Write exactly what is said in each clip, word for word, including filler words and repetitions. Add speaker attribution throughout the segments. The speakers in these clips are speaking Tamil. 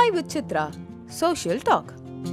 Speaker 1: Chai with Chitra, Social Talk.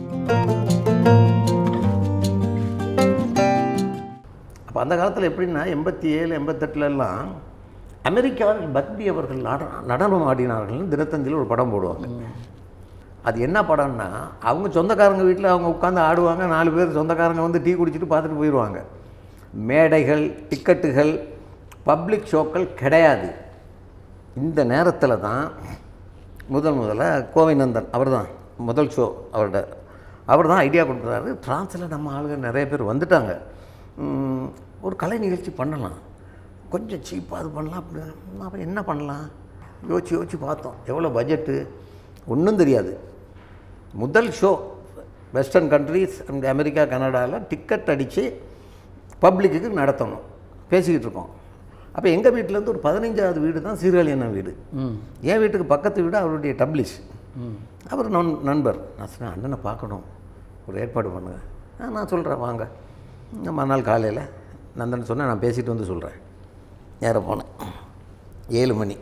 Speaker 2: அப்போ அந்த காலத்தில் எப்படின்னா எண்பத்தி ஏழு எண்பத்தெட்டுலலாம் அமெரிக்காவில் பக்தி அவர்கள் நட நடனம் ஆடினார்கள்னு தினத்தந்தியில் ஒரு படம் போடுவாங்க. அது என்ன படம்னா, அவங்க சொந்தக்காரங்க வீட்டில் அவங்க உட்காந்து ஆடுவாங்க, நாலு பேர் சொந்தக்காரங்க வந்து டீ குடிச்சிட்டு பார்த்துட்டு போயிடுவாங்க. மேடைகள், டிக்கெட்டுகள், பப்ளிக் ஷோக்கள் கிடையாது. இந்த நேரத்தில் தான் முதல் முதல்ல கோவிநந்தன் அவர் தான் முதல் ஷோ அவரோட அவர் தான் ஐடியா கொடுக்குறாரு. ஃப்ரான்ஸில் நம்ம ஆளுங்க நிறைய பேர் வந்துட்டாங்க, ஒரு கலை நிகழ்ச்சி பண்ணலாம், கொஞ்சம் சீப்பாக அது பண்ணலாம். அப்படி அப்புறம் என்ன பண்ணலாம் யோசிச்சு யோசிச்சு பார்த்தோம். எவ்வளோ பட்ஜெட்டு ஒன்றும் தெரியாது. முதல் show western countries and America கனடாவில் டிக்கெட் அடித்து பப்ளிக்கு நடத்தணும் பேசிக்கிட்டு இருக்கோம். அப்போ எங்கள் வீட்டிலேருந்து ஒரு பதினஞ்சாவது வீடு தான் சீர்காழி அண்ணன் வீடு. என் வீட்டுக்கு பக்கத்து வீடு அவருடைய டப்ளிஷ். அவர் நன் நண்பர். நான் சொன்னேன், அண்ணனை பார்க்கணும், ஒரு ஏற்பாடு பண்ணுங்க. நான் சொல்கிறேன் வாங்க. மறுநாள் காலையில் நந்தன் சொன்னேன், நான் பேசிட்டு வந்து சொல்கிறேன். நேராக போனேன். ஏழு மணி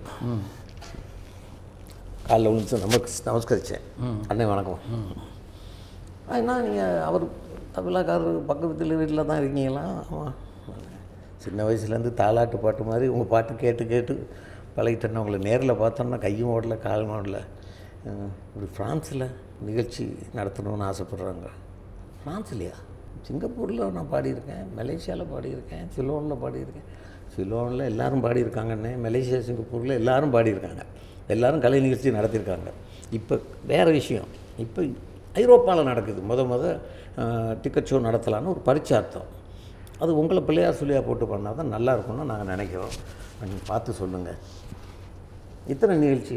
Speaker 2: காலைல விழுந்து நமக்கு நமஸ்கரித்தேன். அண்ணன் வணக்கம். ஏன்னா நீங்கள் அவர் விழாக்காரர் பக்கத்து வீட்டில் தான் இருக்கீங்களா? ஆமாம். சின்ன வயசுலேருந்து தாலாட்டு பாட்டு மாதிரி உங்கள் பாட்டு கேட்டு கேட்டு பழகிட்டேன்னா உங்களை நேரில் பார்த்தோன்னா கையும் ஓடல காலும் ஓடல. ஒரு ஃப்ரான்ஸில் நிகழ்ச்சி நடத்தணும்னு ஆசைப்பட்றாங்க. ஃப்ரான்ஸ்லையா? சிங்கப்பூரில் நான் பாடியிருக்கேன், மலேசியாவில் பாடியிருக்கேன், சிலோனில் பாடியிருக்கேன். சிலோனில் எல்லோரும் பாடியிருக்காங்கன்னு, மலேசியா சிங்கப்பூரில் எல்லோரும் பாடியிருக்காங்க, எல்லோரும் கலை நிகழ்ச்சி நடத்தியிருக்காங்க. இப்போ வேறு விஷயம், இப்போ ஐரோப்பாவில் நடக்குது. முத முத டிக்கெட் ஷோ நடத்தலான்னு ஒரு பரிச்சார்த்தம். அது உங்களை பிள்ளையார் சொல்லியாக போட்டு பண்ணால் தான் நல்லா இருக்கும்னு நாங்கள் நினைக்கிறோம். நீங்கள் பார்த்து சொல்லுங்கள். இத்தனை நிகழ்ச்சி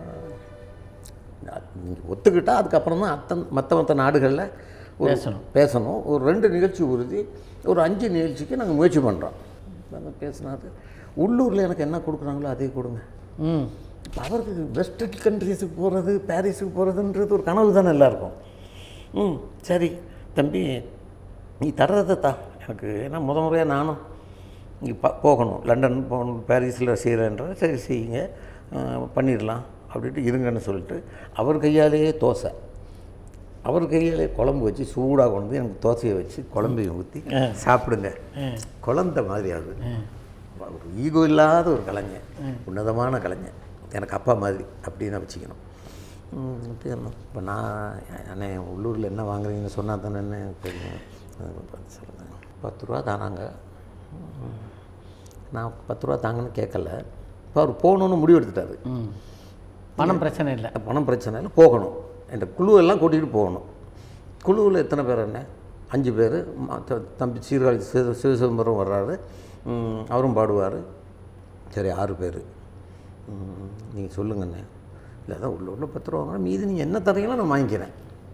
Speaker 2: நீங்கள் ஒத்துக்கிட்டால் அதுக்கப்புறம் தான் அத்தனை மற்ற மற்ற நாடுகளில் பேசணும் பேசணும் ஒரு ரெண்டு நிகழ்ச்சி உறுதி, ஒரு அஞ்சு நிகழ்ச்சிக்கு நாங்கள் முயற்சி பண்ணுறோம். நாங்கள் பேசினாரு. உள்ளூரில் எனக்கு என்ன கொடுக்குறாங்களோ அதே கொடுங்க. ம் இப்போ அவருக்கு வெஸ்டர்ன் கண்ட்ரீஸுக்கு போகிறது, பாரிஸுக்கு போகிறதுன்றது ஒரு கனவு தானே எல்லாருக்கும். ம் சரி தம்பி, நீ தர்றதை தான் எனக்கு. ஏன்னா முத முறையாக நானும் இங்கே ப போகணும், லண்டன் போகணும், பாரிஸில் செய்கிறேன்ற. சரி செய்யுங்க, பண்ணிடலாம் அப்படின்ட்டு இருங்கன்னு சொல்லிட்டு அவர் கையாலேயே தோசை, அவர் கையாலே குழம்பு வச்சு சூடாக கொண்டு வந்து எனக்கு தோசையை வச்சு குழம்பையும் ஊற்றி சாப்பிடுங்க. குழந்த மாதிரி அது ஒரு ஈகோ இல்லாத ஒரு கலைஞர், உன்னதமான கலைஞர், எனக்கு அப்பா மாதிரி அப்படின்னு வச்சுக்கணும். இப்போ நான் அண்ணே உள்ளூரில் என்ன வாங்குறீங்கன்னு சொன்னால் தானே என்ன தெரியும். சொல்லுங்கள், பத்து ரூபா தானாங்க. நான் பத்து ரூபா தாங்கன்னு கேட்கல. இப்போ அவர் போகணுன்னு முடிவு எடுத்துட்டாரு.
Speaker 3: பணம் பிரச்சனை இல்லை,
Speaker 2: பணம் பிரச்சனை இல்லை, போகணும். என்ற குழுவெல்லாம் கூட்டிகிட்டு போகணும். குழுவில் எத்தனை பேர் என்ன? அஞ்சு பேர். தம்பி சீர்காழி சிவ சிவசிதம்பரம் வர்றாரு, அவரும் பாடுவார். சரி ஆறு பேர். நீங்கள் சொல்லுங்கண்ணே. இல்லை தான் உள்ள உள்ள பத்து ரூபா வாங்கினா மீது நீங்கள் என்ன தரீங்களோ நான் வாங்கிக்கிறேன்.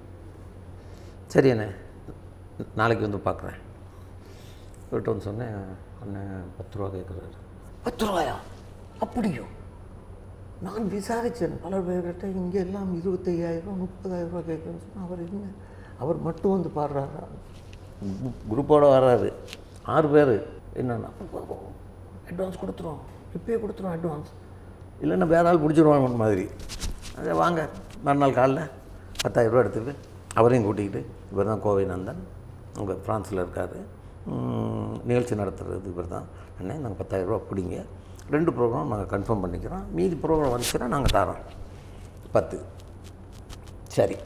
Speaker 2: சரி அண்ணே, நாளைக்கு வந்து பார்க்குறேன். போய்ட்டு வந்து சொன்னேன், அண்ணன் பத்து ரூபா கேட்குறாரு. பத்து ரூபாயா? அப்படியோ? நான் விசாரித்தேன் பல பேர்கிட்ட, இங்கே எல்லாம் இருபத்தையாயிரம் முப்பதாயிரம் ரூபா கேட்குறேன்னு சொன்னால் அவர் என்ன, அவர் மட்டும் வந்து பாடுறாரா? குரூப்போடு வர்றாரு, ஆறு பேர். என்னென்னா அட்வான்ஸ் கொடுத்துருவோம், இப்போயே கொடுத்துருவோம் அட்வான்ஸ், இல்லைன்னா வேறு ஆள் பிடிச்சிருவாங்க மாதிரி. அதை வாங்க. மறுநாள் காலைல பத்தாயிரரூபா எடுத்துக்கிட்டு அவரையும் கூட்டிக்கிட்டு, இவர் தான் கோவிநந்தன், அங்கே ஃப்ரான்ஸில் இருக்கார், நிகழ்ச்சி நடத்துகிறது இவர் தான். அண்ணே நாங்கள் பத்தாயிரரூபா பிடிங்க, ரெண்டு ப்ரோக்ராம் நாங்கள் கன்ஃபார்ம் பண்ணிக்கிறோம், மீதி ப்ரோக்ராம் வந்துச்சுன்னா நாங்கள் தரோம் பத்து. சரி,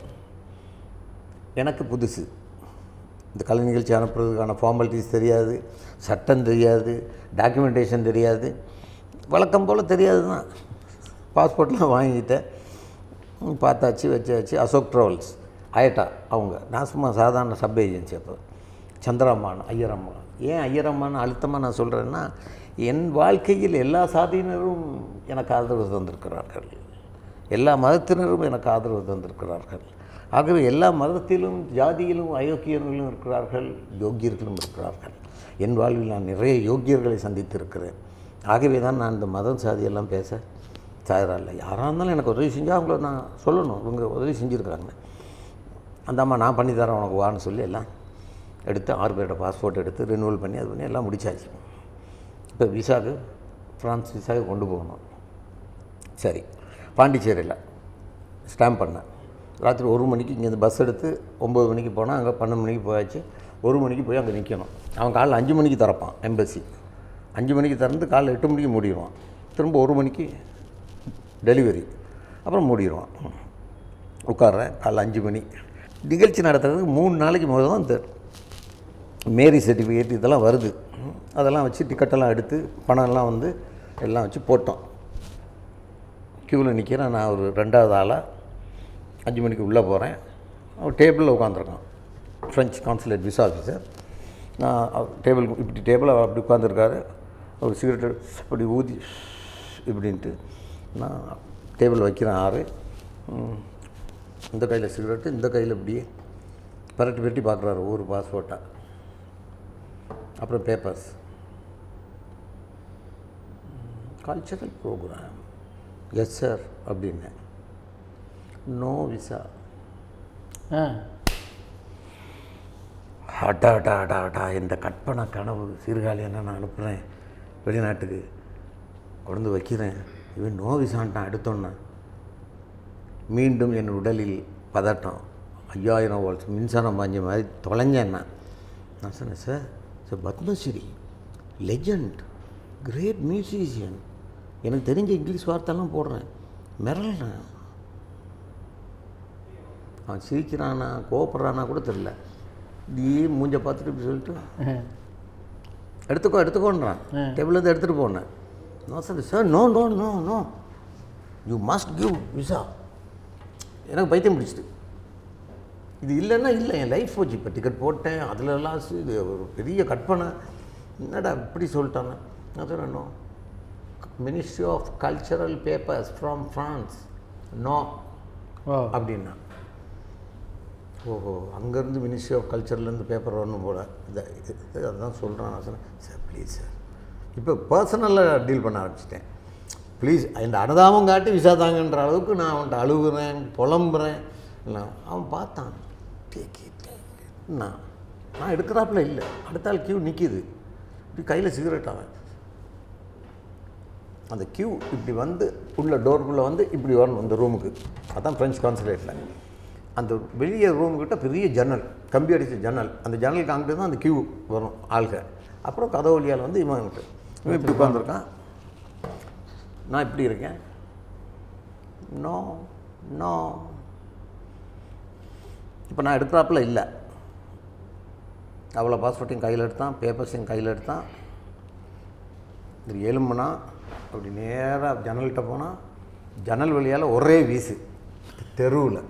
Speaker 2: எனக்கு புதுசு இந்த கலை நிகழ்ச்சி அனுப்புறதுக்கான ஃபார்மாலிட்டிஸ் தெரியாது, சட்டம் தெரியாது, டாக்குமெண்டேஷன் தெரியாது, வழக்கம் போல் தெரியாது தான். பாஸ்போர்ட்லாம் வாங்கிட்டேன், பார்த்தாச்சு, வச்சாச்சு. அசோக் ட்ராவல்ஸ் ஆயிட்டா அவங்க. நான் சும்மா சாதாரண சப் ஏஜென்சி. அப்போ சந்திரம்மான் ஐயரம்மா. ஏன் ஐயரம்மான்னு அழுத்தமாக நான் சொல்கிறேன்னா, என் வாழ்க்கையில் எல்லா சாதியினரும் எனக்கு ஆதரவு தந்திருக்கிறார்கள், எல்லா மதத்தினரும் எனக்கு ஆதரவு தந்திருக்கிறார்கள். ஆகவே எல்லா மதத்திலும் ஜாதியிலும் அயோக்கியர்களும் இருக்கிறார்கள், யோக்கியர்களும் இருக்கிறார்கள். என் வாழ்வில் நான் நிறைய யோக்கியர்களை சந்தித்திருக்கிறேன். ஆகவே தான் நான் இந்த மதம் சாதியெல்லாம் பேச தயாரில்லை. யாராக இருந்தாலும் எனக்கு உதவி செஞ்சால் அவங்கள நான் சொல்லணும், இவங்க உதவி செஞ்சுருக்காங்க. அந்த அம்மா நான் பண்ணி தரேன் உனக்கு வான்னு சொல்லி எல்லாம் எடுத்து ஆறு பேரோட பாஸ்போர்ட் எடுத்து ரினியூவல் பண்ணி அது பண்ணி எல்லாம் முடிச்சாச்சு. இப்போ விசாவுக்கு ஃப்ரான்ஸ் விசாவுக்கு கொண்டு போகணும். சரி, பாண்டிச்சேரியில் ஸ்டாம்ப் பண்ணேன். ராத்திரி ஒரு மணிக்கு இங்கேருந்து பஸ் எடுத்து ஒம்பது மணிக்கு போனால் அங்கே பன்னெண்டு மணிக்கு போயாச்சு. ஒரு மணிக்கு போய் அங்கே நிற்கணும். அவன் காலைல அஞ்சு மணிக்கு திறப்பான் எம்பசி. அஞ்சு மணிக்கு திறந்து காலைல எட்டு மணிக்கு மூடிடுவான். திரும்ப ஒரு மணிக்கு டெலிவரி, அப்புறம் மூடிடுவான். உட்கார்றேன் காலைல அஞ்சு மணி. நிகழ்ச்சி நடத்துறதுக்கு மூணு நாளைக்கு முதல்ல தான் இந்த மேரி சர்டிஃபிகேட் இதெல்லாம் வருது. அதெல்லாம் வச்சு டிக்கெட்டெல்லாம் எடுத்து பணம்லாம் வந்து எல்லாம் வச்சு போட்டோம். க்யூவில் நிற்கிறேன். நான் ஒரு ரெண்டாவது ஆளாக அஞ்சு மணிக்கு உள்ளே போகிறேன். அவர் டேபிளில் உட்காந்துருக்கான், ஃப்ரெஞ்ச் கான்சுலேட் விசா ஆஃபீஸர். நான் டேபிள் இப்படி டேபிள் அப்படி உட்காந்துருக்காரு. ஒரு சிகரெட்டு இப்படி ஊதி இப்படின்ட்டு நான் டேபிள் வைக்கிறேன். ஆறு இந்த கையில் சிகரெட்டு, இந்த கையில் இப்படியே பரட்டி பரட்டி பார்க்குறாரு ஒரு பாஸ்போர்ட்டாக. அப்புறம் papers, cultural programme. Yes sir அப்படின்னேன். No visa.
Speaker 3: ஆ
Speaker 2: அட்டா அட்டா அட்டா அட்டா இந்த கற்பனை கனவு சீர்காழி என்ன நான் அனுப்புகிறேன் வெளிநாட்டுக்கு கொண்டு வைக்கிறேன். இவன் நோ விசான்ட்டான். எடுத்தோன்னே மீண்டும் என் உடலில் பதட்டம். ஐயாயிரம் வோல்ட்ஸ் மின்சாரம் பாஞ்ச மாதிரி தொலைஞ்சேன்னா. நான் சொன்னேன், sir sir Padmashri legend, great musician, எனக்கு தெரிஞ்ச இங்கிலீஷ் வார்த்தைலாம் போடுறேன், மிரள்றேன். அவன் சிரிக்கிறானா கோபப்படுறானா கூட தெரில. நீ மூஞ்ச பார்த்துட்டு இப்படி சொல்லிட்டு எடுத்துக்கோ எடுத்துக்கோன்றான். டேபிள்லேருந்து எடுத்துகிட்டு போனேன். நான் sir sir no no no no you must give visa. எனக்கு பைத்தியம் பிடிச்சிட்டு. இது இல்லைன்னா இல்லை, என் லைஃப் போச்சு. இப்போ டிக்கெட் போட்டேன், அதில் லாஸ், இது ஒரு பெரிய கற்பனை. என்னடா இப்படி சொல்லிட்டாங்க. நான் சொன்னேன், ministry of cultural papers from France no அப்படின்னா. ஓஹோ, அங்கேருந்து மினிஸ்ட்ரி ஆஃப் கல்ச்சர்லேருந்து பேப்பர் வரணும் போல். இதை அதுதான் சொல்கிறேன். நான் சொன்னேன், சார் ப்ளீஸ் சார். இப்போ பர்சனலாக டீல் பண்ண ஆரம்பிச்சிட்டேன். ப்ளீஸ் இந்த அனுதாபம் காட்டி விசா தாங்கன்ற அளவுக்கு நான் அவன்கிட்ட அழுகுறேன், புலம்புறேன். இல்லை அவன் பார்த்தான், நான் நான் எடுக்கிறாப்புல இல்லை. அடுத்த ஆள் க்யூ நிற்கிது, இப்படி கையில் சிகரெட். அவன் அந்த க்யூ இப்படி வந்து உள்ள டோருக்குள்ளே வந்து இப்படி வரணும் இந்த ரூமுக்கு. அதுதான் ஃப்ரெஞ்ச் கான்சுலேட்டில். அந்த வெளியே ரூமுக்கிட்ட பெரிய ஜன்னல், கம்பி அடித்த ஜன்னல். அந்த ஜன்னலுக்கு அங்கிட்டு தான் அந்த க்யூ வரும் ஆள்க. அப்புறம் கதவு வழியால் வந்து இவன் இவன் இப்படி உட்காந்துருக்கான், நான் இப்படி இருக்கேன். No no. இப்போ நான் எடுக்கிறாப்புல இல்லை. அவ்வளோ பாஸ்போர்ட்டையும் கையில் எடுத்தான், பேப்பர்ஸையும் கையில் எடுத்தான். இது எலும்புனா அப்படி நேராக ஜன்னல்கிட்ட போனால் ஜன்னல் வழியால் ஒரே வீசு தெருவில்.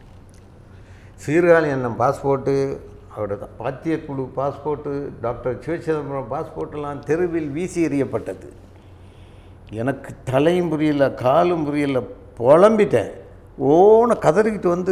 Speaker 2: சீர்காழி அண்ணன் பாஸ்போர்ட்டு, அவரோட பாத்தியக்குழு பாஸ்போர்ட்டு, டாக்டர் சிவச்சிதம்பரம் பாஸ்போர்ட்டெல்லாம் தெருவில் வீசி எறியப்பட்டது. எனக்கு தலையும் புரியல, காலும் புரியல, புலம்பிட்டேன். ஓன கதறிக்கிட்டு வந்து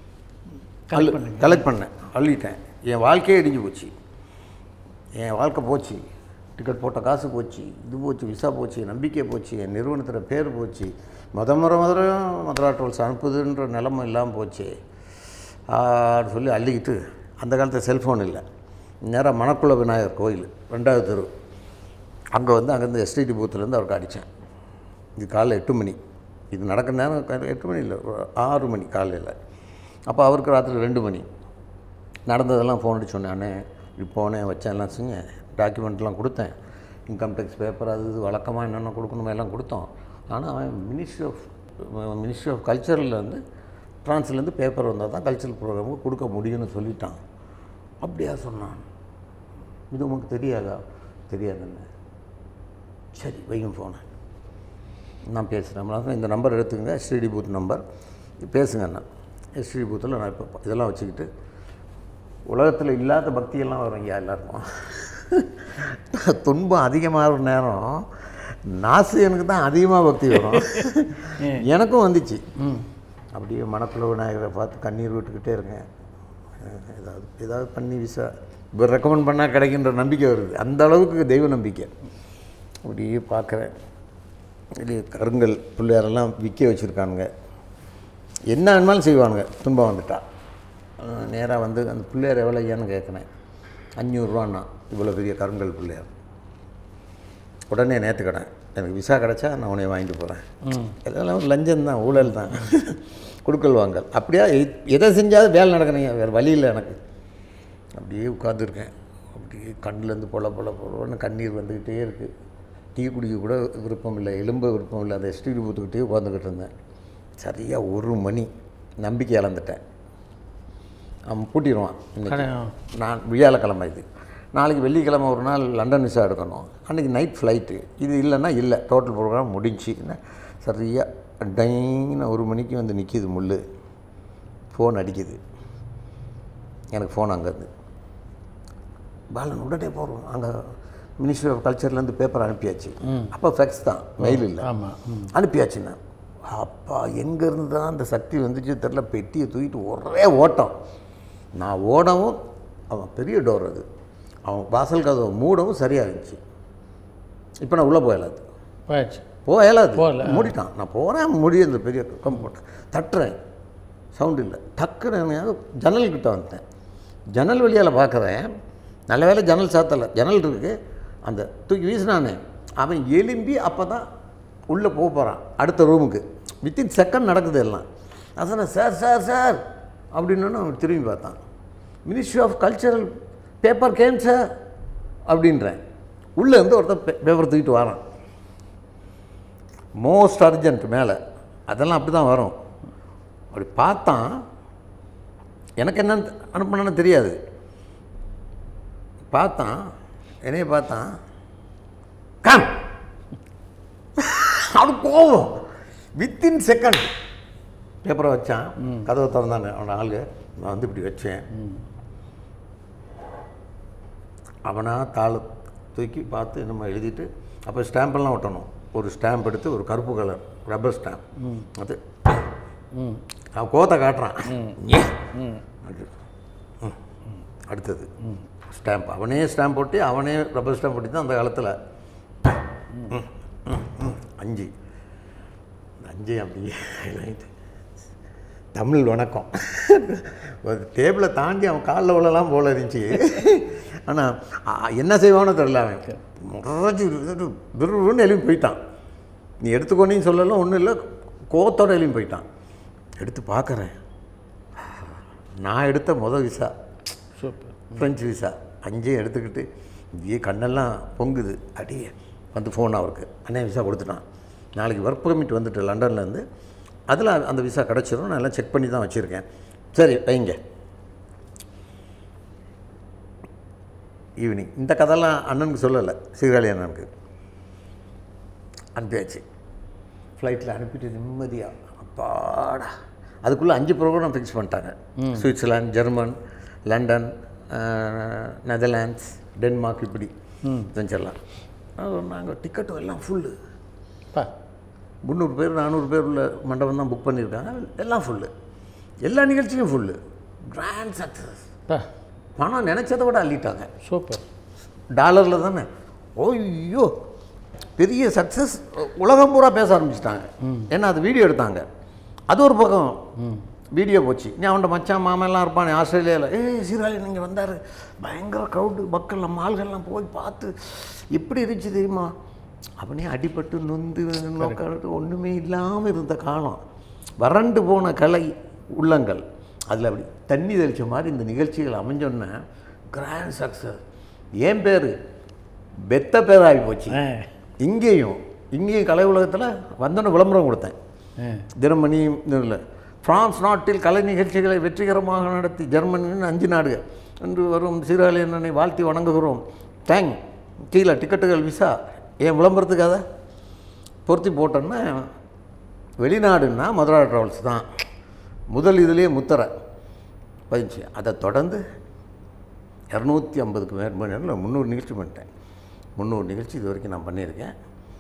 Speaker 2: அழு கலெக்ட் பண்ணேன், அள்ளிட்டேன். என் வாழ்க்கையே இடிஞ்சு போச்சு. என் வாழ்க்கை போச்சு. டிக்கெட் போட்ட காசு போச்சு, இது போச்சு, விசா போச்சு, நம்பிக்கை போச்சு, என் நிறுவனத்தில் பேர் போச்சு, முத முறை முதல்ல மதுரா ட்ரோல்ஸ் அனுப்புதுன்ற நிலமை இல்லாமல் போச்சு ஆன்னு சொல்லி அள்ளிக்கிட்டு. அந்த காலத்தில் செல்ஃபோன் இல்லை. நேராக மணக்குள விநாயகர் கோயில் ரெண்டாவது தெரு, அங்கே வந்து அங்கேருந்து எஸ்டிடி பூத்துலேருந்து அவருக்கு அடித்தேன். இது காலைல எட்டு மணி. இது நடக்கிற நேரம் எட்டு மணி இல்லை, ஒரு ஆறு மணி காலையில். அப்போ அவருக்கு ராத்திரி ரெண்டு மணி. நடந்ததெல்லாம் ஃபோன் அடிச்சு சொன்னேன். அண்ணே இப்படி போனேன், வச்சேன், எல்லாம் செஞ்சேன், டாக்குமெண்ட்லாம் கொடுத்தேன், இன்கம் டேக்ஸ் பேப்பர் அது இது வழக்கமாக என்னென்ன கொடுக்கணுமோ எல்லாம் கொடுத்தோம். ஆனால் அவன் மினிஸ்ட்ரி ஆஃப் மினிஸ்ட்ரி ஆஃப் கல்ச்சர்லேருந்து ஃப்ரான்ஸ்லேருந்து பேப்பர் வந்தால் தான் கல்ச்சரல் ப்ரோக்ராமுக்கு கொடுக்க முடியும்னு சொல்லிட்டான். அப்படியா சொன்னான். இது உனக்கு தெரியாதா? தெரியாதுன்னு. சரி வையும் ஃபோனை, நான் பேசுகிறேன். இந்த நம்பர் எடுத்துக்கங்க, எஸ்டிடி பூத் நம்பர், பேசுங்கண்ணா. எஸ்டிடி பூத்தில் நான் இப்போ இதெல்லாம் வச்சுக்கிட்டு, உலகத்தில் இல்லாத பக்தியெல்லாம் வரும் இங்கே எல்லாருக்கும். துன்பம் அதிகமாக நேரம் நாசு எனக்கு தான் அதிகமாக பக்தி வரும். எனக்கும் வந்துச்சு. அப்படியே மணக்குள விநாயகரை பார்த்து கண்ணீர் விட்டுக்கிட்டே இருக்கேன். ஏதாவது ஏதாவது பண்ணி விசா இப்போ ரெக்கமெண்ட் பண்ணால் கிடைக்கின்ற நம்பிக்கை வருது. அந்த அளவுக்கு தெய்வ நம்பிக்கை. அப்படியே பார்க்குறேன். இல்லையே கருங்கல் பிள்ளையாரெல்லாம் விற்க வச்சுருக்கானுங்க. என்ன வேணுமாலும் செய்வானுங்க துன்பம் வந்துட்டா. நேராக வந்து அந்த பிள்ளையார் எவ்வளோ ஐயான்னு கேட்குறேன். அஞ்சூறுரூவான்னா இவ்வளோ பெரிய கருங்கல் பிள்ளையார். உடனே நேற்றுக்கடன் எனக்கு விசா கிடச்சா நான் உன்னை வாங்கிட்டு போகிறேன். எல்லாம் ஒரு லஞ்சம் தான், ஊழல் தான், கொடுக்கல் வாங்கல். அப்படியா எதை செஞ்சாலும் வேலை நடக்கணுங்க, வேறு வழி இல்லை எனக்கு. அப்படியே உட்காந்துருக்கேன். அப்படியே கண்ணிலேருந்து பொல பொல பொலன்னு கண்ணீர் வந்துக்கிட்டே இருக்குது. டீ குடிக்க கூட விருப்பம் இல்லை, எலும்ப விருப்பம் இல்லை. அந்த எஸ்டிடி பூத்துக்கிட்டே உட்காந்துக்கிட்டு இருந்தேன். சரியாக ஒரு மணி நம்பிக்கை இழந்துட்டேன். அவன் பூட்டிடுவான் இன்னைக்கு. நான் வியாழக்கிழமை, இது நாளைக்கு வெள்ளிக்கிழமை ஒரு நாள் லண்டன் விசா எடுக்கணும். அன்றைக்கி நைட் ஃப்ளைட்டு. இது இல்லைன்னா இல்லை, டோட்டல் ப்ரோக்ராம் முடிஞ்சு. சரியாக டைன்னு ஒரு மணிக்கு வந்து நிற்கிது முள். ஃபோன் அடிக்குது. எனக்கு ஃபோன் அங்கேருந்து பாலன் உடனே போகிறோம். அங்கே மினிஸ்ட்ரி ஆஃப் கல்ச்சர்லேருந்து பேப்பர் அனுப்பியாச்சு. அப்போ ஃபேக்ஸ் தான், மெயில் இல்லை. அனுப்பியாச்சுண்ணா. அப்பா எங்கேருந்து தான் அந்த சக்தி வந்துச்சு தெரில. பெட்டியை தூக்கிட்டு ஒரே ஓட்டம். நான் ஓடவும் அவன் பெரிய டோர், அது அவன் வாசல் கதவை மூடவும் சரியாக இருந்துச்சு. இப்போ நான் உள்ளே போயலாது
Speaker 3: போயாச்சு
Speaker 2: போயலாது மூடிட்டான். நான் போகிறேன், முடி அந்த பெரிய கம்ப்யூட்டர் தட்டுறேன், சவுண்டு இல்லை. டக்குன்னு ஜன்னல்கிட்ட வந்துட்டேன். ஜன்னல் வழியால் பார்க்குறேன். நல்ல வேலை ஜன்னல் சாத்தலை, ஜன்னல் இருக்குது. அந்த தூக்கி வீசினானே அவன் எலும்பி அப்போ தான் உள்ளே போக போகிறான் அடுத்த ரூமுக்கு. வித்தின் செகண்ட் நடக்குது எல்லாம். அதான் சார் சார் சார் அப்படின்னு அவன் திரும்பி பார்த்தான். Ministry of cultural paper came sir அப்படின்றேன். உள்ளே இருந்து ஒருத்தர் பேப்பர் தூக்கிட்டு வரான். மோஸ்ட் அர்ஜென்ட் மேலே. அதெல்லாம் அப்படி தான் வரும். அப்படி பார்த்தான். எனக்கு என்ன அனுப்பினான்னு தெரியாது. பார்த்தான், என்னைய பார்த்தான். கம் அது கோவம். வித்தின் செகண்ட் பேப்பரை வச்சான். கதவை திறந்தானே அவனை ஆளுங்க. நான் வந்து இப்படி வச்சேன். அவனா தாளை தூக்கி பார்த்து நம்ம எழுதிட்டு, அப்போ ஸ்டாம்பெல்லாம் ஒட்டணும். ஒரு ஸ்டாம்ப் எடுத்து, ஒரு கருப்பு கலர் ரப்பர் ஸ்டாம்ப். அது அவன் கோத்தை காட்டுறான். அடுத்தது ஸ்டாம்ப். அவனே ஸ்டாம்ப் போட்டு அவனே ரப்பர் ஸ்டாம்ப் போட்டு தான் அந்த காலத்தில். அஞ்சு அஞ்சு அப்படி தமிழ் வணக்கம். ஒரு டேபிளை தாண்டி அவன் காலில் உள்ளலாம் போல இருந்துச்சு. ஆனால் என்ன செய்வானோ தெரியல. அவன் முறைச்சி விருன்னு எழுப்பி போயிட்டான். நீ எடுத்துக்கொண்டேன்னு சொல்லலாம், ஒன்றும் இல்லை, கோத்தோடு எழுப்பி போயிட்டான். எடுத்து பார்க்குறேன். நான் எடுத்த மொதல் விசா சூப்பர், ஃப்ரெஞ்சு விசா. அங்கேயும் எடுத்துக்கிட்டு இங்கே கண்ணெல்லாம் பொங்குது. அடியே வந்து ஃபோன் அவருக்கு அண்ணே விசா கொடுத்துட்டான். நாளைக்கு ஒர்க் பெர்மிட் வந்துட்டு லண்டன்லேருந்து. அதில் அந்த விசா கிடச்சிரும். நான் எல்லாம் செக் பண்ணி தான் வச்சுருக்கேன். சரி வைங்க. ஈவினிங் இந்த கதையெல்லாம் அண்ணனுக்கு சொல்லலை, சீர்காழி அண்ணனுக்கு அனுப்பியாச்சு. ஃப்ளைட்டில் அனுப்பிட்டு நிம்மதியாக அப்பாடா. அதுக்குள்ளே அஞ்சு ப்ரோக்ராம் ஃபிக்ஸ் பண்ணிட்டாங்க. Switzerland, German, London, Netherlands, Denmark, இப்படி செஞ்சிடலாம். நாங்கள் டிக்கெட்டும் எல்லாம் ஃபுல்லு. முந்நூறு பேர் நானூறு பேர் உள்ள மண்டபம் தான் புக் பண்ணியிருக்காங்க. எல்லாம் ஃபுல்லு. எல்லா நிகழ்ச்சியும் ஃபுல்லு. Grand success. பணம் நினச்சதை விட அள்ளிட்டாங்க. சூப்பர். டாலரில் தானே. ஓய்யோ பெரிய சக்ஸஸ். உலகம் பூரா பேச ஆரம்பிச்சிட்டாங்க. ஏன்னா அது வீடியோ எடுத்தாங்க. அது ஒரு பக்கம் வீடியோ போச்சு. நீ அவன்கிட்ட மச்சான் மாமெல்லாம் இருப்பானே ஆஸ்திரேலியாவில். ஏ சீர்காழி நீங்கள் வந்தார், பயங்கர க்ரௌடு, மக்கள் நம்ம ஆள்கள்லாம் போய் பார்த்து எப்படி இருந்துச்சு தெரியுமா. அவனே அடிபட்டு நொந்து நோக்காட்டு ஒன்றுமே இல்லாமல் இருந்த காலம். வறண்டு போன கலை உள்ளங்கள் அதில் அப்படி தண்ணி தெளித்த மாதிரி இந்த நிகழ்ச்சிகள் அமைஞ்சோன்னே கிராண்ட் சக்ஸஸ். ஏன் பேர் பெத்த பேராகி போச்சு. இங்கேயும் இங்கேயும் கலை உலகத்தில் வந்தோன்னு விளம்பரம் கொடுத்தேன். தினமணி இல்லை, பிரான்ஸ் நாட்டில் கலை நிகழ்ச்சிகளை வெற்றிகரமாக நடத்தி ஜெர்மனின்னு அஞ்சு நாடுகள் என்று வரும் சீர்காழி அண்ணனை வாழ்த்தி வணங்குகிறோம். தேங்க். கீழே டிக்கெட்டுகள் விசா என் விளம்பரத்துக்காக பொருத்தி போட்டோன்னா வெளிநாடுன்னா மதுரா ட்ராவல்ஸ் தான் முதல் இதுலேயே முத்திரை பதிஞ்சு. அதை தொடர்ந்து இரநூத்தி ஐம்பதுக்கு மேற்பட்ட முந்நூறு நிகழ்ச்சி பண்ணிட்டேன். முந்நூறு நிகழ்ச்சி இது வரைக்கும் நான் பண்ணியிருக்கேன்.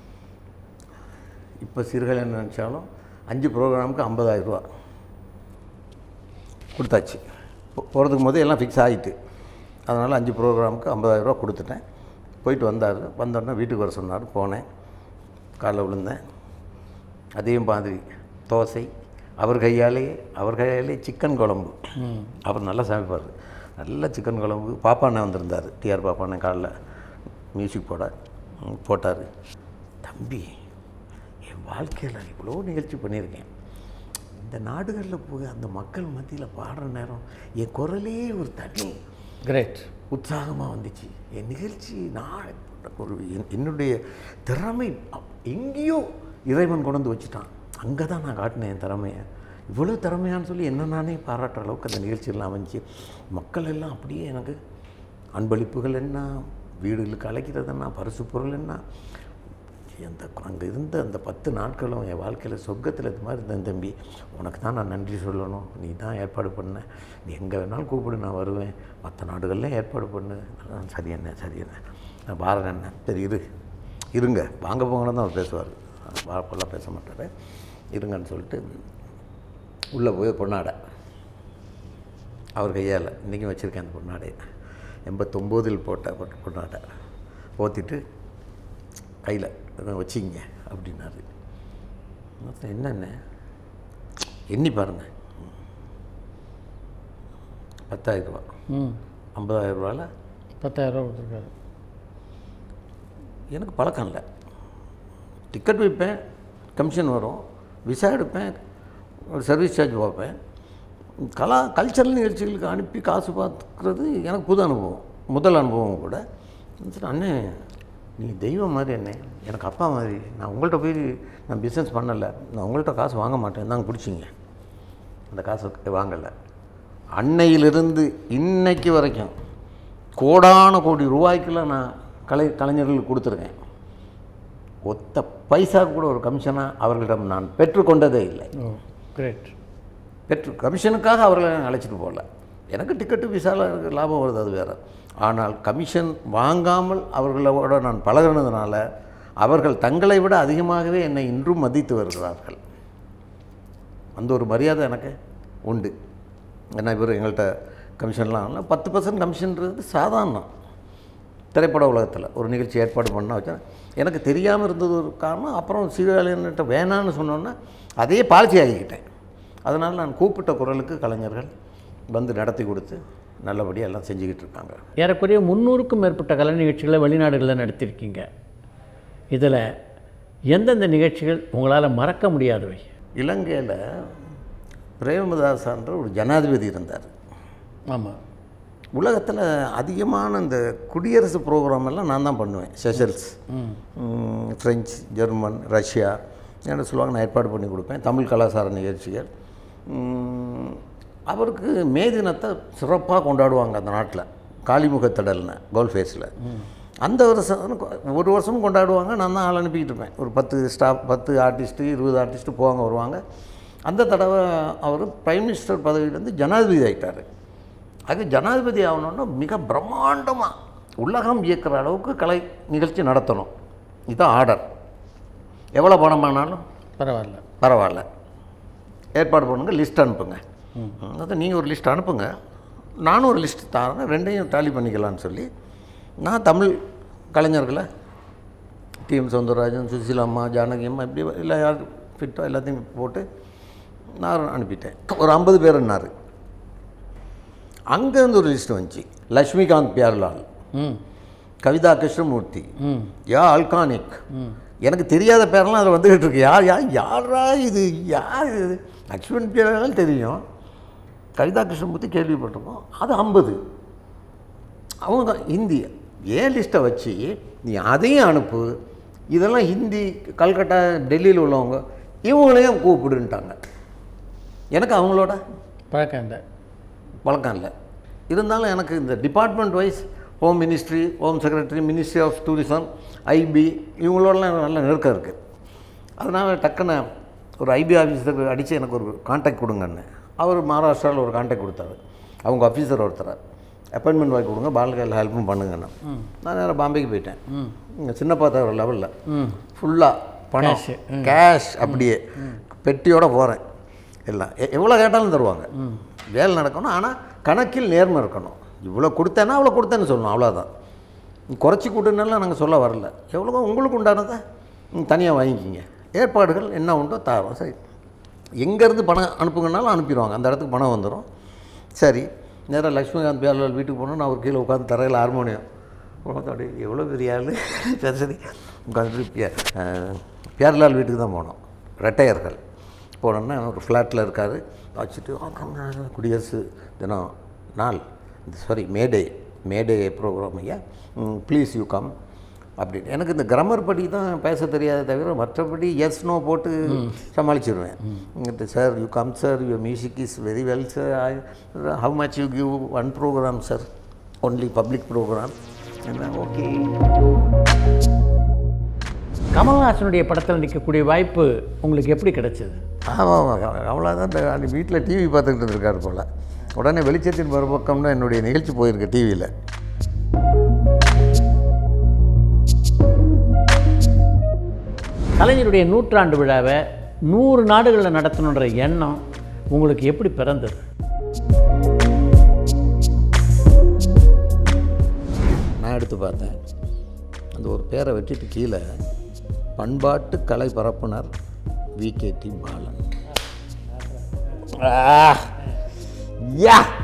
Speaker 2: இப்போ சீர்காழி நினச்சாலும் அஞ்சு ப்ரோக்ராமுக்கு ஐம்பதாயிரம் ரூபா கொடுத்தாச்சு. போகிறதுக்கு போதே எல்லாம் ஃபிக்ஸ் ஆகிட்டு. அதனால் அஞ்சு ப்ரோக்ராமுக்கு ஐம்பதாயிரம் ரூபா கொடுத்துட்டேன். போயிட்டு வந்தார். வந்தோடனே வீட்டுக்கு வர சொன்னார். போனேன், காலைல விழுந்தேன். அதையும் மாதிரி தோசை, அவர் கையாலே அவர் கையாலே சிக்கன் குழம்பு. அவர் நல்லா சமைப்பார். நல்ல சிக்கன் குழம்பு. பாப்பாண்ணே வந்திருந்தார், டிஆர் பாப்பாண்ணே. காலைல மியூசிக் போட போட்டார். தம்பி, என் வாழ்க்கையில் இவ்வளோ நிகழ்ச்சி பண்ணியிருக்கேன். இந்த நாடுகளில் போய் அந்த மக்கள் மத்தியில் பாடுற நேரம் என் குரலே ஒரு தனி
Speaker 3: கிரேட்
Speaker 2: உற்சாகமாக வந்துச்சு. என் நிகழ்ச்சி நான் ஒரு என்னுடைய திறமை எங்கேயோ இறைவன் கொண்டு வந்து வச்சுட்டான். அங்கே தான் நான் காட்டினேன் என் திறமையை. இவ்வளோ திறமையான்னு சொல்லி என்ன நானே பாராட்டுற அளவுக்கு அந்த நிகழ்ச்சியெல்லாம் வந்துச்சு. மக்கள் எல்லாம் அப்படியே எனக்கு அன்பளிப்புகள் என்ன, வீடுகளுக்கு அழைக்கிறது என்ன, பரிசு பொருள் என்ன, அந்த அங்கே இருந்த அந்த பத்து நாட்களும் என் வாழ்க்கையில் சொர்க்கத்தில் இது மாதிரி இருந்தேன். தம்பி, உனக்கு தான் நான் நன்றி சொல்லணும். நீ தான் ஏற்பாடு பண்ண. நீ எங்கே வேணாலும் கூப்பிடு, நான் வருவேன். மற்ற நாடுகள்லாம் ஏற்பாடு பண்ணு. சரி என்ன சரி என்ன நான் பாரன் என்ன சரி இரு இருங்க வாங்க போங்கன்னு தான் அவர் பேசுவார். வாப்பெல்லாம் பேச மாட்டார். இருங்கன்னு சொல்லிட்டு உள்ளே போய் பொன்னாடை அவர் கையால் இன்றைக்கும் வச்சுருக்கேன். அந்த பொன்னாடை எண்பத்தொம்போதில் போட்ட பொன்னாடை போத்திட்டு கையில் வச்சிங்க அப்படின்னாரு. என்னென்ன எண்ணி பாருங்கள், பத்தாயிரம் ரூபா ஐம்பதாயிரம் ரூபாயில்
Speaker 3: பத்தாயிரம் ரூபா கொடுத்துருக்காரு.
Speaker 2: எனக்கு பழக்கம் இல்லை. டிக்கெட் வைப்பேன், கமிஷன் வரும், விசா எடுப்பேன், சர்வீஸ் சார்ஜ் பார்ப்பேன். கலா கல்ச்சரல் நிகழ்ச்சிகளுக்கு அனுப்பி காசு பார்த்துக்கிறது எனக்கு புது அனுபவம், முதல் அனுபவம் கூட. அண்ணே நீ தெய்வம் மாதிரி என்ன, எனக்கு அப்பா மாதிரி. நான் உங்கள்கிட்ட போய் நான் பிஸ்னஸ் பண்ணலை, நான் உங்கள்கிட்ட காசு வாங்க மாட்டேன், தாங்க பிடிச்சிங்க. அந்த காசு வாங்கலை. அன்னையிலிருந்து இன்னைக்கு வரைக்கும் கோடான கோடி ரூபாய்க்குலாம் நான் கலை கலைஞர்களுக்கு கொடுத்துருக்கேன். ஒத்த பைசா கூட ஒரு கமிஷனாக அவர்களிடம் நான் பெற்றுக்கொண்டதே இல்லை.
Speaker 3: கிரேட்.
Speaker 2: பெற்று கமிஷனுக்காக அவர்களை அழைச்சிட்டு போகல. எனக்கு டிக்கெட்டு விசாவில் எனக்கு லாபம் வருது, அது வேறு. ஆனால் கமிஷன் வாங்காமல் அவர்களோட நான் பழகினதுனால அவர்கள் தங்களை விட அதிகமாகவே என்னை இன்றும் மதித்து வருகிறார்கள். அந்த ஒரு மரியாதை எனக்கு உண்டு. ஏன்னா இவர் எங்கள்கிட்ட கமிஷன்லாம் பத்து பர்சன்ட் கமிஷன்றது சாதாரணம். திரைப்பட உலகத்தில் ஒரு நிகழ்ச்சி ஏற்பாடு பண்ணால் வச்சா எனக்கு தெரியாமல் இருந்தது ஒரு காரணம். அப்புறம் சீர்காழியின்ட்ட வேணான்னு சொன்னோன்னா அதே பாலிசி ஆகிக்கிட்டேன். அதனால் நான் கூப்பிட்ட குரலுக்கு கலைஞர்கள் வந்து நடத்தி கொடுத்து நல்லபடியாக எல்லாம் செஞ்சுக்கிட்டு இருக்காங்க.
Speaker 3: ஏறக்குறைய முந்நூறுக்கும் மேற்பட்ட கலை நிகழ்ச்சிகளை வெளிநாடுகளில் நடத்தியிருக்கீங்க. இதில் எந்தெந்த நிகழ்ச்சிகள் உங்களால் மறக்க முடியாதவை?
Speaker 2: இலங்கையில் பிரேமதாசன்ற ஒரு ஜனாதிபதி இருந்தார்.
Speaker 3: ஆமாம்.
Speaker 2: உலகத்தில் அதிகமான இந்த குடியரசு ப்ரோக்ராம் எல்லாம் நான் தான் பண்ணுவேன். செஷல்ஸ், ஃப்ரெஞ்சு, ஜெர்மன், ரஷ்யா என்ன சொல்லுவாங்க, நான் ஏற்பாடு பண்ணி கொடுப்பேன். தமிழ் கலாச்சார நிகழ்ச்சிகள். அவருக்கு மே தினத்தை சிறப்பாக கொண்டாடுவாங்க அந்த நாட்டில். காளிமுகத்திடல்னு கோல் ஃபேஸில் அந்த வருஷம் ஒரு வருஷமும் கொண்டாடுவாங்க. நான் தான் ஆள் அனுப்பிக்கிட்டு இருப்பேன். ஒரு பத்து ஸ்டாஃப், பத்து ஆர்டிஸ்ட்டு, இருபது ஆர்டிஸ்ட்டு போவாங்க வருவாங்க. அந்த தடவை அவர் பிரைம் மினிஸ்டர் பதவியிலேருந்து ஜனாதிபதி ஆகிட்டார். அது ஜனாதிபதி ஆகணுன்னா மிக பிரம்மாண்டமாக உலகம் இயக்கிற அளவுக்கு கலை நிகழ்ச்சி நடத்தணும். இதுதான் ஆர்டர். எவ்வளோ பணம் ஆனாலும்
Speaker 3: பரவாயில்ல
Speaker 2: பரவாயில்ல ஏற்பாடு பண்ணுங்க, லிஸ்ட் அனுப்புங்க. அதான் நீங்கள் ஒரு லிஸ்ட் அனுப்புங்க, நானும் ஒரு லிஸ்ட் தரேன், ரெண்டையும் டாலி பண்ணிக்கலான்னு சொல்லி நான் தமிழ் கலைஞர்களை டி எம் சௌந்தரராஜன், சுசிலா அம்மா, ஜானகி அம்மா, இப்படி இல்லை யார் ஃபிட்டோ எல்லாத்தையும் போட்டு நான் அனுப்பிட்டேன். ஒரு ஐம்பது பேருன்னாரு. அங்கேருந்து ஒரு லிஸ்ட்டு வந்துச்சு. லக்ஷ்மிகாந்த் பியார்லால், கவிதா கிருஷ்ணமூர்த்தி, யா அல்கானிக், எனக்கு தெரியாத பேரெல்லாம் அதில் வந்துக்கிட்டு இருக்கு. யார் யார் யாரா இது, யார் இது? லக்ஷ்மண் பியார்லால் தெரியும், கவிதா கிருஷ்ணமூர்த்தி கேள்விப்பட்டிருக்கோம். அது ஐம்பது. அவங்க தான் ஹிந்தி. ஏன் லிஸ்ட்டை வச்சு நீ அதையும் அனுப்பு, இதெல்லாம் ஹிந்தி, கல்கட்டா, டெல்லியில் உள்ளவங்க, இவங்களையும் கூப்பிடுன்ட்டாங்க. எனக்கு அவங்களோட
Speaker 3: பழக்கம் இல்லை
Speaker 2: பழக்கம் இல்லை. இருந்தாலும் எனக்கு இந்த department wise home ministry, home secretary, ministry of tourism, IB, இவங்களோடலாம் எனக்கு நல்ல நெருக்கம் இருக்குது. அதனால் டக்குன்னு ஒரு ஐபி ஆஃபீஸருக்கு அடித்து எனக்கு ஒரு கான்டாக்ட் கொடுங்கன்னு. அவர் மகாராஷ்டிராவில் ஒரு கான்டாக்ட் கொடுத்தாரு. அவங்க ஆஃபீஸர் ஒருத்தர் அப்பாயின்மெண்ட் வாங்கி கொடுங்க, பால்கையில் ஹெல்ப்பும் பண்ணுங்கண்ணா. நான் நேராக பாம்பேக்கு போயிட்டேன். இங்கே சின்ன பார்த்த ஒரு லெவலில் ஃபுல்லாக பணம், கேஷ், அப்படியே பெட்டியோடு போகிறேன். எல்லாம் எவ்வளோ கேட்டாலும் தருவாங்க, வேலை நடக்கணும். ஆனால் கணக்கில் நேர்மை இருக்கணும். இவ்வளோ கொடுத்தேன்னா அவ்வளோ கொடுத்தேன்னு சொல்லணும், அவ்வளோதான். குறைச்சி கொடுனாலாம் நாங்கள் சொல்ல வரல. எவ்வளோ உங்களுக்கு உண்டானதை தனியாக வாங்கிக்கிங்க, ஏற்பாடுகள் என்ன உண்டோ தாரோம். சரி, எங்கேருந்து பணம் அனுப்புங்கனாலும் அனுப்பிடுவாங்க, அந்த இடத்துக்கு பணம் வந்துடும். சரி, நேராக லக்ஷ்மிகாந்த் பியார்லால் வீட்டுக்கு போனோம். நான் ஒரு கீழே உட்காந்து தரையில் ஹார்மோனியம் அப்படி எவ்வளோ பெரிய ஆள். சரி சரி உட்காந்துட்டு பியார்லால் வீட்டுக்கு தான் போனோம். ரெட்டையர்கள் போனோன்னா ஒரு ஃப்ளாட்டில் இருக்கார். வச்சுட்டு குடியரசு தினம் நாள் சாரி மேடே மேடே ப்ரோக்ராம் ஐயா ப்ளீஸ் யூ கம் அப்படின்னு. எனக்கு இந்த கிராமர் படி தான் பேச தெரியாத தவிர மற்றபடி எஸ் நோ போட்டு சமாளிச்சிடுவேன். Sir you come sir, your music is very well sir, how much you give one programme sir, only public programme. Okay.
Speaker 3: கமல்ஹாசனுடைய படத்தில் நிற்கக்கூடிய வாய்ப்பு உங்களுக்கு எப்படி கிடைச்சது?
Speaker 2: ஆமாம் ஆமாம், அவ்வளோதான். அந்த வீட்டில் டிவி பார்த்துக்கிட்டு இருக்கார் போல். உடனே வெளிச்சத்தின் மறுபக்கம்னா என்னுடைய நிகழ்ச்சி போயிருக்கு டிவியில்.
Speaker 3: கலைஞருடைய நூற்றாண்டு விழாவை நூறு நாடுகளில் நடத்தணுன்ற எண்ணம் உங்களுக்கு எப்படி பிறந்தது?
Speaker 2: நான் எடுத்து பார்த்தேன். அந்த ஒரு பேரை வச்சுட்டு கீழே பண்பாட்டு கலை பரப்புனர் வி கே டி பாலன். யா